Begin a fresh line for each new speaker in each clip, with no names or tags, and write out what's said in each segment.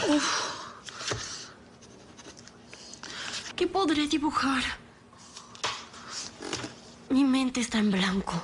Uf. ¿Qué podré dibujar? Mi mente está en blanco.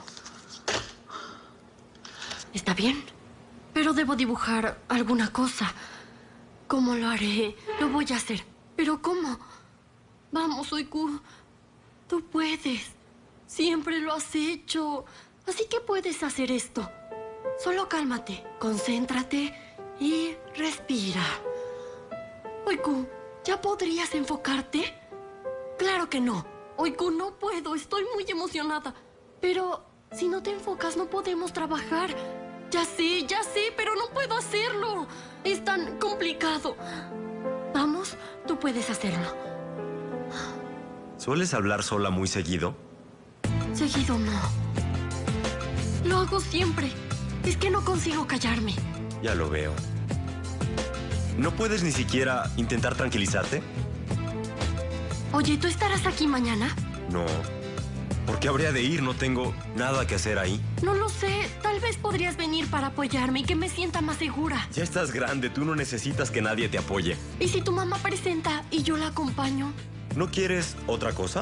Está bien, pero debo dibujar alguna cosa. ¿Cómo lo haré? Lo voy a hacer. ¿Pero cómo? Vamos, Oiku. Tú puedes. Siempre lo has hecho. Así que puedes hacer esto. Solo cálmate, concéntrate y respira. Oiku, ¿ya podrías enfocarte? Claro que no. Oiku, no puedo. Estoy muy emocionada. Pero si no te enfocas, no podemos trabajar. Ya sé, pero no puedo hacerlo. Es tan complicado. Vamos, tú puedes hacerlo.
¿Sueles hablar sola muy seguido?
Seguido no. Lo hago siempre. Es que no consigo callarme.
Ya lo veo. ¿No puedes ni siquiera intentar tranquilizarte?
Oye, ¿tú estarás aquí mañana?
No. ¿Por qué habría de ir? No tengo nada que hacer ahí.
No lo sé. Tal vez podrías venir para apoyarme y que me sienta más segura.
Ya estás grande. Tú no necesitas que nadie te apoye.
¿Y si tu mamá presenta y yo la acompaño?
¿No quieres otra cosa?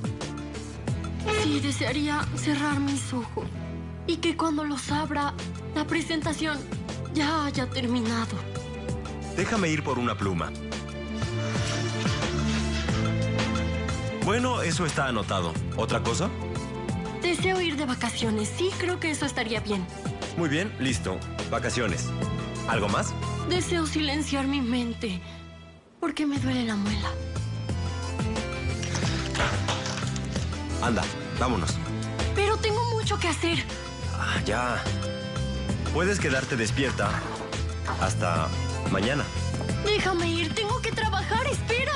Sí, desearía cerrar mis ojos y que cuando los abra, la presentación ya haya terminado.
Déjame ir por una pluma. Bueno, eso está anotado. ¿Otra cosa?
Deseo ir de vacaciones. Sí, creo que eso estaría bien.
Muy bien, listo. Vacaciones. ¿Algo más?
Deseo silenciar mi mente porque me duele la muela.
Anda, vámonos.
Pero tengo mucho que hacer.
Ya. Puedes quedarte despierta hasta mañana.
Déjame ir, tengo que trabajar, espera.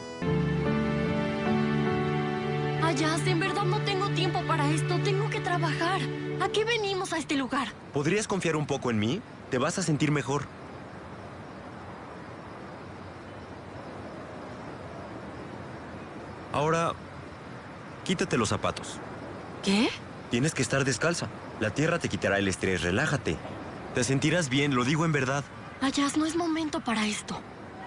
Ayaz, en verdad no tengo tiempo para esto, tengo que trabajar. ¿A qué venimos a este lugar?
¿Podrías confiar un poco en mí? Te vas a sentir mejor. Ahora, quítate los zapatos.
¿Qué?
Tienes que estar descalza. La tierra te quitará el estrés, relájate. Te sentirás bien, lo digo en verdad.
Ayaz, no es momento para esto.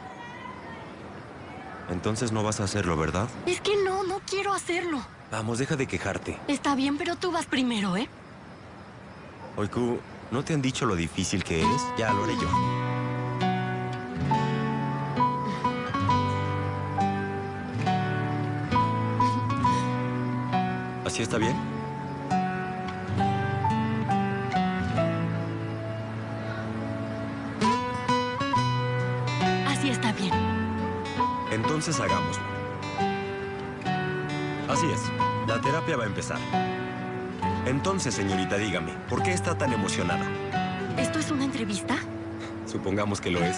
Entonces no vas a hacerlo, ¿verdad?
Es que no quiero hacerlo.
Vamos, deja de quejarte.
Está bien, pero tú vas primero, ¿eh?
Oiku, ¿no te han dicho lo difícil que es? Ya lo haré yo. ¿Así está bien?
Así está bien.
Entonces hagámoslo. Así es. La terapia va a empezar. Entonces, señorita, dígame, ¿por qué está tan emocionada?
¿Esto es una entrevista?
Supongamos que lo es.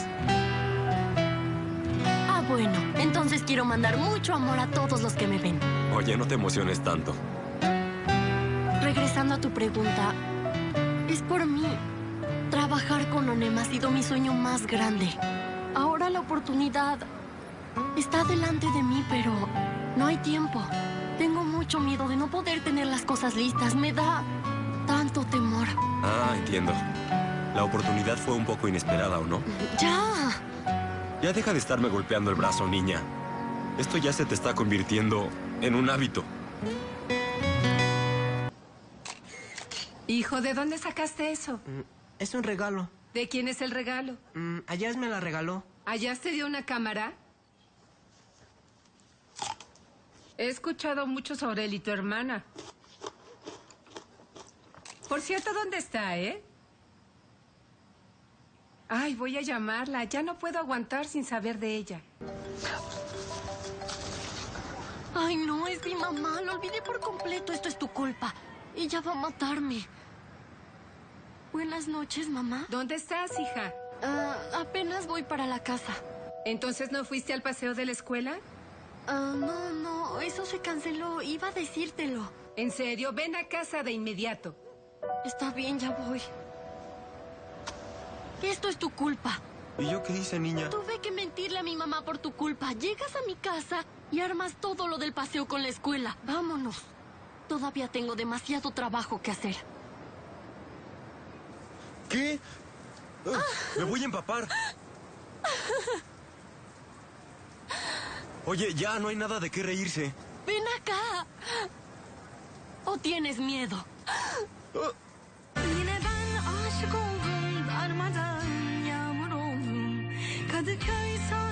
Ah, bueno. Entonces quiero mandar mucho amor a todos los que me ven.
Oye, no te emociones tanto.
Regresando a tu pregunta, es por mí. Trabajar con ONEM ha sido mi sueño más grande. Ahora la oportunidad está delante de mí, pero no hay tiempo. Tengo mucho miedo de no poder tener las cosas listas. Me da tanto temor.
Ah, entiendo. La oportunidad fue un poco inesperada, ¿o no?
¡Ya!
Ya deja de estarme golpeando el brazo, niña. Esto ya se te está convirtiendo en un hábito.
Hijo, ¿de dónde sacaste eso?
Es un regalo.
¿De quién es el regalo?
Ayaz me la regaló.
¿Ayaz te dio una cámara? He escuchado mucho sobre él y tu hermana. Por cierto, ¿dónde está, Ay, voy a llamarla. Ya no puedo aguantar sin saber de ella.
Ay, no, es mi mamá. Lo olvidé por completo. Esto es tu culpa. Ella va a matarme. Buenas noches, mamá.
¿Dónde estás, hija?
Apenas voy para la casa.
¿Entonces no fuiste al paseo de la escuela?
No, eso se canceló. Iba a decírtelo.
En serio, ven a casa de inmediato.
Está bien, ya voy. Esto es tu culpa.
¿Y yo qué hice, niña?
Tuve que mentirle a mi mamá por tu culpa. Llegas a mi casa y armas todo lo del paseo con la escuela. Vámonos. Todavía tengo demasiado trabajo que hacer.
¿Qué? Me voy a empapar. Oye, ya no hay nada de qué reírse.
¡Ven acá! ¿O tienes miedo?
Yine ben aşık oldum darmadan yağmur oldum Kadıköy